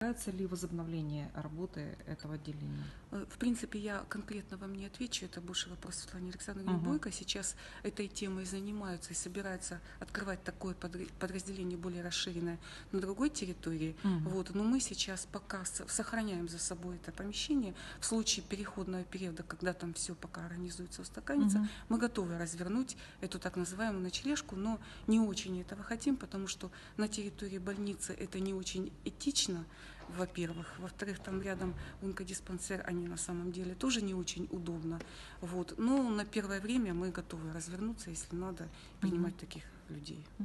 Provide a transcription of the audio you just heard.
Ожидается ли возобновление работы этого отделения? В принципе, я конкретно вам не отвечу, это больше вопрос Светланы Александровны Мгм. Бойко. Сейчас этой темой занимаются и собираются открывать такое подразделение более расширенное на другой территории. Мгм. Вот. Но мы сейчас пока сохраняем за собой это помещение. В случае переходного периода, когда там все пока организуется, устаканится, Мгм. мы готовы развернуть эту так называемую ночлежку, но не очень этого хотим, потому что на территории больницы это не очень этично, во-первых. Во-вторых, там рядом онкодиспансер, они на самом деле тоже не очень удобно. Вот. Но на первое время мы готовы развернуться, если надо, принимать таких людей.